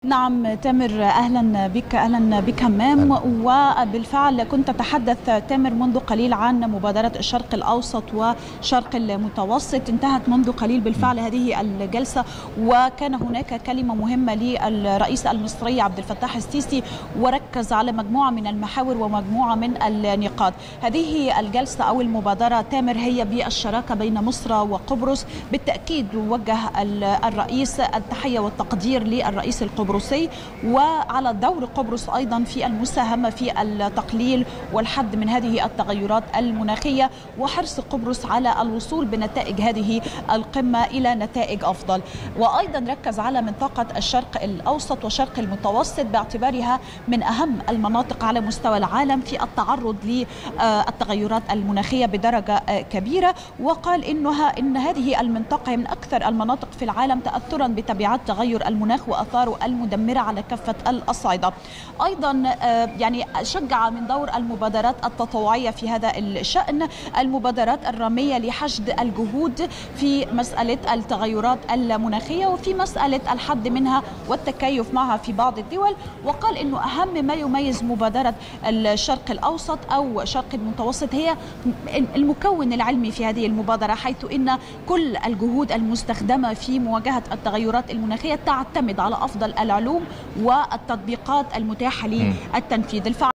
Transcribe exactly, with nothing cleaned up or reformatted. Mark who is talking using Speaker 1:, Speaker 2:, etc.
Speaker 1: نعم تامر، أهلا بك أهلا بك همام. وبالفعل كنت تتحدث تامر منذ قليل عن مبادرة الشرق الأوسط وشرق المتوسط. انتهت منذ قليل بالفعل هذه الجلسة، وكان هناك كلمة مهمة للرئيس المصري عبد الفتاح السيسي، وركز على مجموعة من المحاور ومجموعة من النقاط. هذه الجلسة أو المبادرة تامر هي بالشراكة بين مصر وقبرص. بالتأكيد وجه الرئيس التحية والتقدير للرئيس القبرصي وعلى دور قبرص أيضا في المساهمة في التقليل والحد من هذه التغيرات المناخية، وحرص قبرص على الوصول بنتائج هذه القمة إلى نتائج أفضل. وأيضا ركز على منطقة الشرق الأوسط وشرق المتوسط باعتبارها من أهم المناطق على مستوى العالم في التعرض للتغيرات المناخية بدرجة كبيرة، وقال إنها إن هذه المنطقة من أكثر المناطق في العالم تأثرا بتبعات تغير المناخ وأثاره المدمرة على كافة الأصعدة. أيضا يعني شجع من دور المبادرات التطوعية في هذا الشأن، المبادرات الرامية لحشد الجهود في مسألة التغيرات المناخية وفي مسألة الحد منها والتكيف معها في بعض الدول. وقال إنه أهم ما يميز مبادرة الشرق الأوسط أو شرق المتوسط هي المكون العلمي في هذه المبادرة، حيث إن كل الجهود المستخدمة في مواجهة التغيرات المناخية تعتمد على أفضل العلوم والتطبيقات المتاحة للتنفيذ.